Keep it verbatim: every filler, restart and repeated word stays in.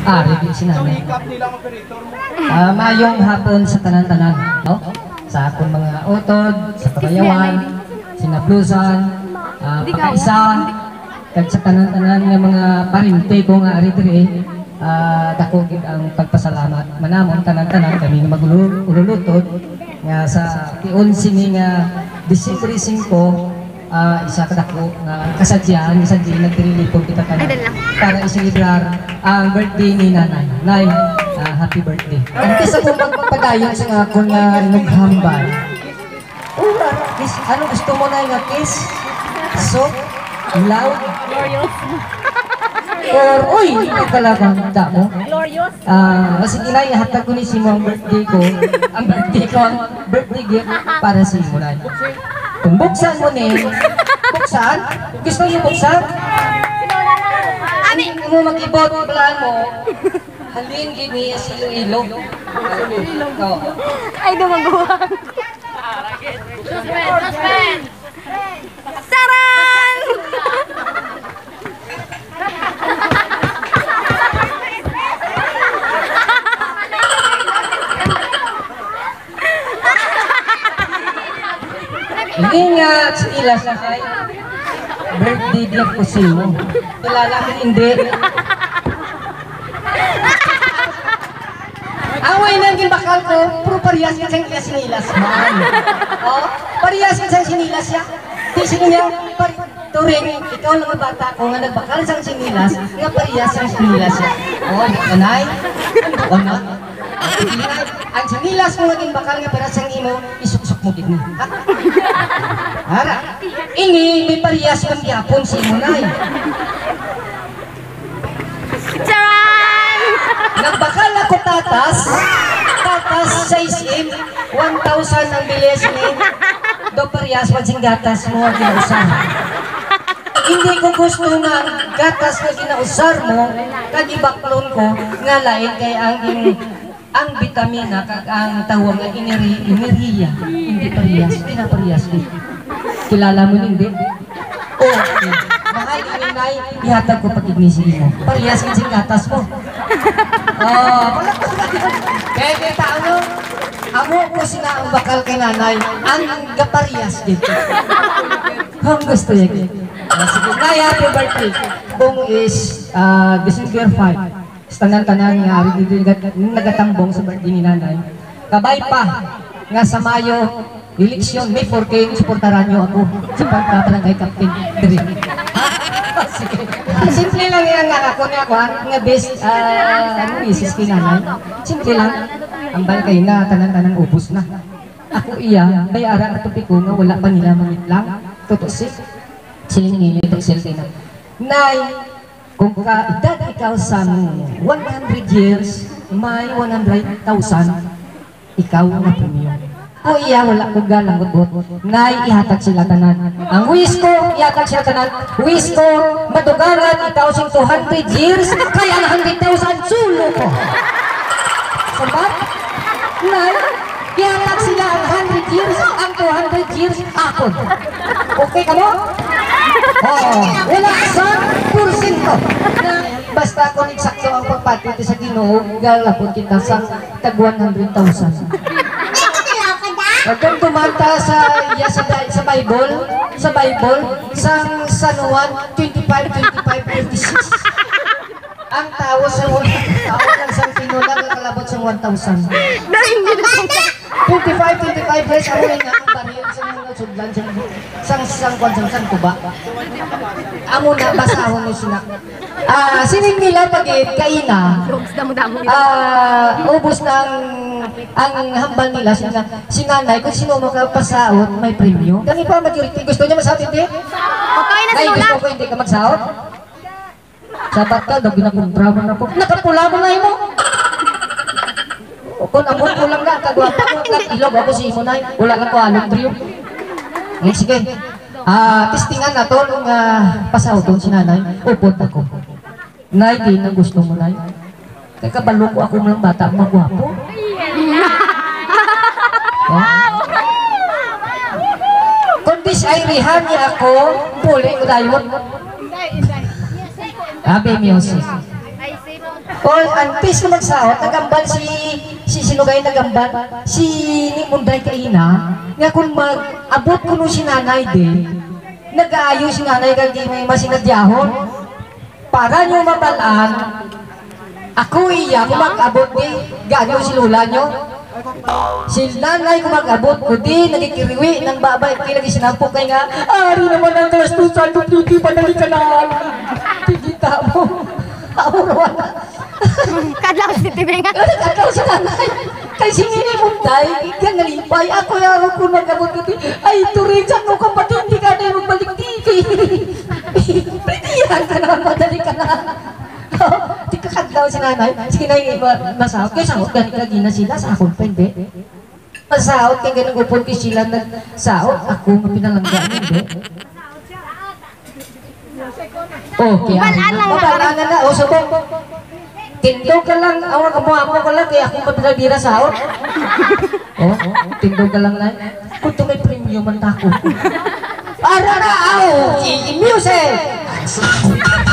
Ari din si nanay. Uh, mayong hapon sa tanan-tanan, no? Sa akong mga utod, sa kabayawan, sinablusan, uh, pagkaisa, kag sa tanan-tanan ng mga parinte ko nga ari diri, uh, dako gid ang pagpasalamat. Manamon tanan-tanan kami nga magululutod nga sa ti-onse ni nga Disyembre singko. Uh, isa ka dako nga kasadyan isa din nagdilipon kita tanan para isilibrar ang birthday ni nanay. Nay, uh, happy birthday. Ang kisa kong magpapadayon sa nga kung nga naghambal. Ura, kiss, ano gusto mo na nga kiss? So, loud? Glorious. Or, uy, hindi talagang da mo. Glorious. Ah, uh, sige nay, hatag ko ni Simo ang birthday ko. Ang birthday ko, ang birthday gift para sa Simo nay. Kung buksan mo ni, buksan? Gusto niyo buksan? Hindi mo mag-ibot, balaan mo. Halin gini sa ilo-ilo. Ay, dumagawang. Suspen! Suspen! Saran! Ingat sa ilas na kay birthday dia ko sino. Kilala ko hindi. Away nang ginbakal ko, puro parehas ka sa sinilas man. Oh, parehas ka sa sinilas ya. Di sige niya, turing, ikaw lang ang bata ko nga nagbakal sa sinilas, nga parehas sa sinilas ya. Oh, kanay. Oh, na. Ang sinilas mo naging bakal nga para sa imo, isuksok mo din. Ha? Ara, ini may parehas kang gyapon si imo nay. Charan! Nagbakal ako tatas, tatas size M, one thousand ang bilis ni. Do parehas man sing gatas mo ang ginausar. Hindi ko gusto nga gatas na ginausar mo, kag ibaklon ko nga lain kay ang ang vitamina kag ang tawag nga ineri enerhiya hindi parehas pinaparehas din. Kilala mo hindi? Oh, okay. Mahal inay ihatag ko pag ignisi mo. Parehas kin sing gatas mo. Oh, wala ko kaya kita ano? Amo ko sina ang bakal kay nanay ang gaparehas dito. Ang gusto niya. Sige, nay, happy birthday. Kung is uh, December five. Tanan-tanan nga ari dito nagatambong sa birthday ni nanay. Kabay pa nga sa Mayo eleksyon May fourteen suportaran niyo ako sa pagkabarangay captain diri. Sige. Simple lang yan nga ako nga ako nga best uh, ano isis kinanay. Simple lang. Ang balkay na tanan-tanan ubos na. Ako iya bayara at tupiko nga wala pa nila mangitlang. Totoo si siling ito silti na. Nay, kung ka-edad ikaw sa one hundred years, may one hundred thousand, ikaw na premium. O iya, wala ko galang gut nay, ihatag sila tanan. Ang wish ko, ihatag sila tanan. Wish ko, madugangan ikaw sing two hundred years, kaya ang one hundred thousand sulo ko. Sabat? Nay, ihatag sila ang one hundred years, ang two hundred years, ako. Okay ka mo? Oh, wala sa porsyento na basta kung eksakto ang pagpatiti sa Ginoo, galapon kita sa tag one hundred thousand. Huwag kang tumanta sa, ya, sa, sa Bible, sa Bible, sa San Juan twenty-five, twenty-five, twenty-six. Ang tao sa tao ng San Pino lang kalabot sa one thousand. twenty-five, twenty-five guys, ako nga ang baril sa mga sudlan sa sang sang kwan sang sang kuba. Amo na basahon mo sina. Ah, sining nila pag kaina. Ah, ubos ng ang hambal nila sina sinanay kung sino makapasaot may premyo. Kani pa majority gusto niya masabi di? Okay na Ay, sila. gusto ko hindi ka magsaot. Sabat ka, daw ginakumpra mo na po. Nakapula mo na mo. Kung amon ko lang na, kagwapa ko lang, ilog ako si imo na, wala lang ko along trio. Eh, sige. Ah, testingan na to, nung uh, pasahod si nanay, upot ako. Nay, di na gusto mo, nay. Kaya kabalo ko ako lang bata, magwapo. Oh. Kung disayrihan niya ako, puli ko dayon. Abi music. O, antes ko magsahot, nagambal si, si sinugay nagambal, si ni Munday Kaina, nga kung mag-abot ko nung si nanay din, nag-aayos si nanay kay di may masinadyahon, para nyo mabalaan, ako iya, kung mag-abot di, gagaw si lula nyo, si nanay kung mag-abot ko di, nagkikiriwi ng babay, kilagi sinampok kay nga, ari naman ang kalastusan, tututi pa nali ka na, tigita mo, aurawan na. Kadlaw si Tibenga. Kadlaw sa nanay. Kay singini mo tay, ikang nalipay. Ako yaro ko nag-abot ko. Ay, turinsan mo kapatid, hindi ka na magbalik dito. Pwedihan ka na, madali ka na. Di ka kadlaw si nanay. Sige na yung iba nasahot. Kaya sahot, ganit lagi na sila sa akong pwede. Masahot, kaya ganang upon kay sila nagsahot. Ako mapinalanggaan, hindi. Okay, mabalaan na na. O, sabong. Tindog ka lang, awang kamuha-mo ka lang, kaya akong mapinagdira sahot. Oh, tindog ka lang lang. Kung ito may premium, ang tako. Para na, aw, music!